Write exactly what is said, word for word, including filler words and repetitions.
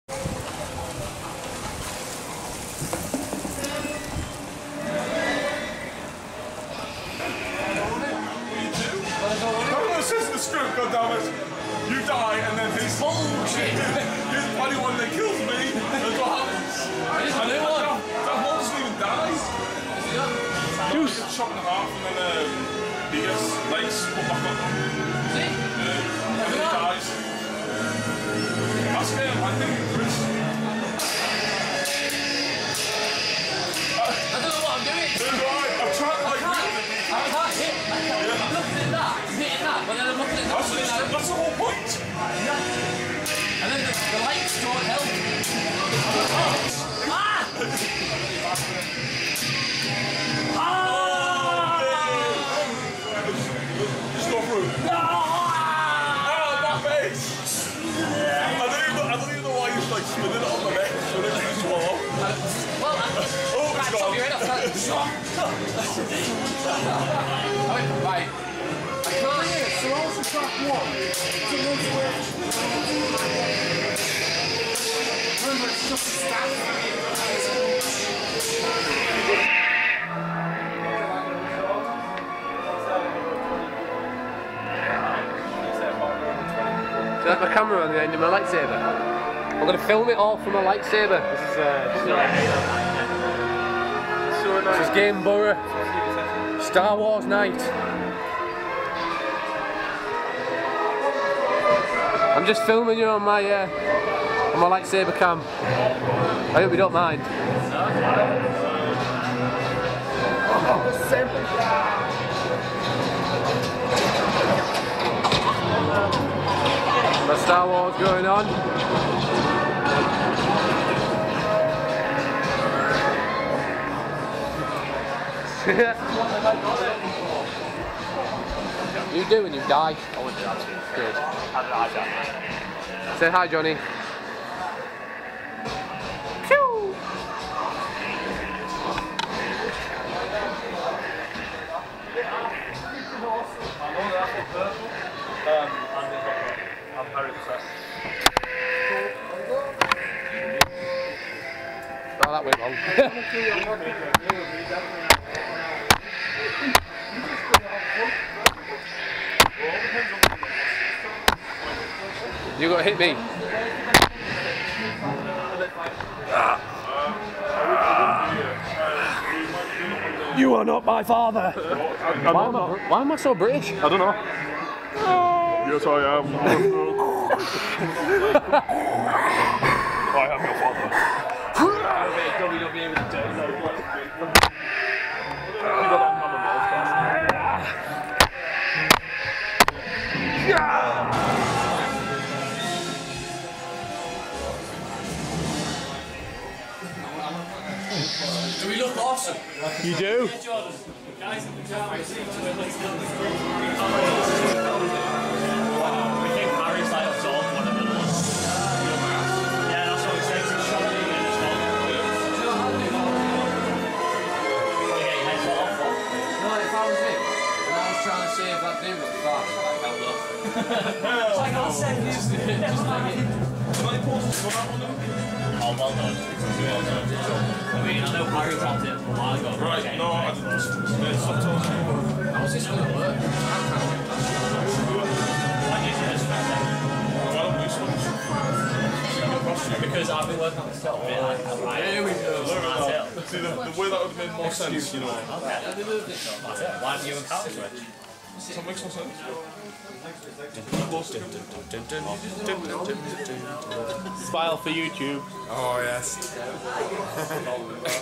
God damn it. You die and then he's bullshit. He's the bloody one that kills me. That's what happens. And then that, that one doesn't even die. He gets chopped in half and then um, he gets legs put back up. See? Yeah. And then he dies. That's him, I think, Chris. I don't know what I'm doing. Right. I'm trying to like... I can't hit. Yeah. I'm looking at that, I'm hitting that, but then I'm looking at that. That's, that's, that's the whole point. Yeah. And then the, the lights don't help. Ah! Ah! Just go through. No! Oh, my face! I don't even know, I don't even know why you're like spinning it on my neck. So they can swallow. Well, I'm oh, it's gone. Your head off. Oh, right. I can't hear. So also track one. Remember, it's just a staff. So that's my camera on the end of my lightsaber. I'm going to film it all from my lightsaber. This is uh, so nice. This is Game Boro. Star Wars Night. I'm just filming you on my uh, on my lightsaber cam. I hope you don't mind. My Star Wars going on. You do and you die. I wouldn't do that to you. Good. I'd die. Say hi, Johnny. Pew! I'm very impressed. Oh, that went wrong. You got to hit me. You are not my father. Why am I, why am I so British? I don't know. Yes, I am. I am your father. Do we look awesome? You do? Guys in the car, trying to save that dude at the back, like held up. Like I'll save you. Just like it. Oh, well done. Well done. I mean, I know Harry dropped it a while ago. Right, no, I didn't. Stop talking. How's this going to work? Why do you do this for Why don't we switch? Because I've been working on this top bit. Right, here we go. See, the, the way that would have made more sense, you know. Okay, I moved it, so that's it. Why didn't you encounter switch? That makes more sense. Smile for YouTube. Oh, yes.